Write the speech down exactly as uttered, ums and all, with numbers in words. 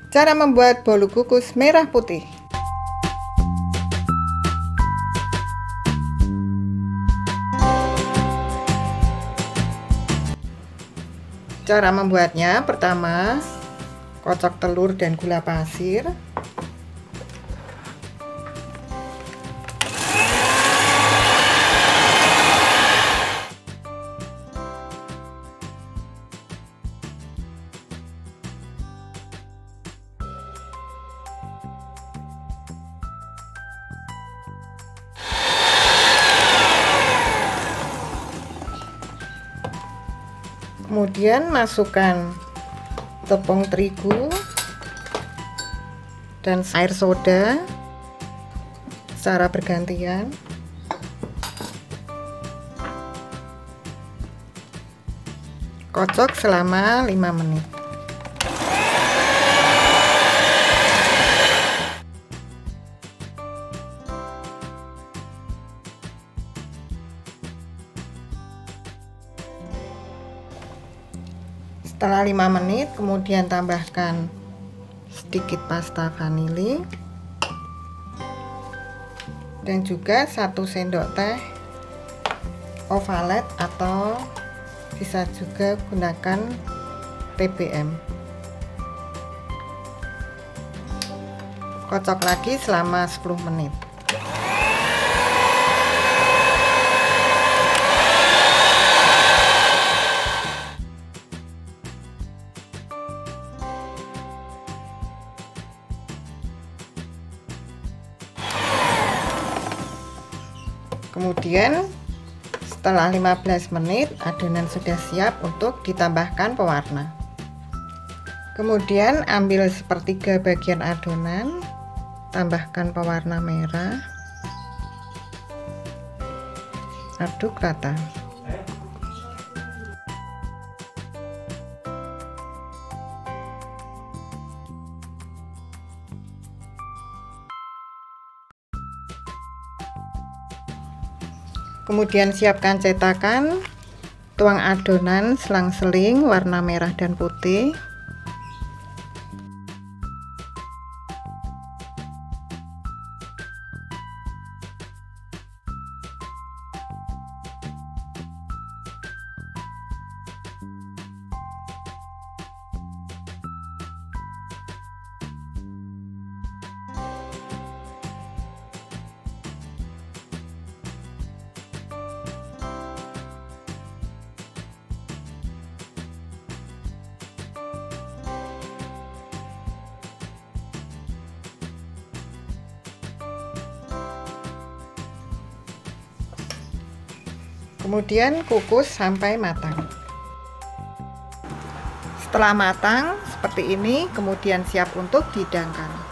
Cara membuat bolu kukus merah putih. Cara membuatnya, pertama, kocok telur dan gula pasir. Kemudian masukkan tepung terigu dan air soda secara bergantian. Kocok selama lima menit. Setelah lima menit, kemudian tambahkan sedikit pasta vanili dan juga satu sendok teh ovalet atau bisa juga gunakan T B M. Kocok lagi selama sepuluh menit. Kemudian setelah lima belas menit adonan sudah siap untuk ditambahkan pewarna. Kemudian ambil sepertiga bagian adonan, tambahkan pewarna merah, aduk rata. Kemudian siapkan cetakan, tuang adonan selang-seling warna merah dan putih. Kemudian kukus sampai matang. Setelah matang seperti ini, kemudian siap untuk dihidangkan.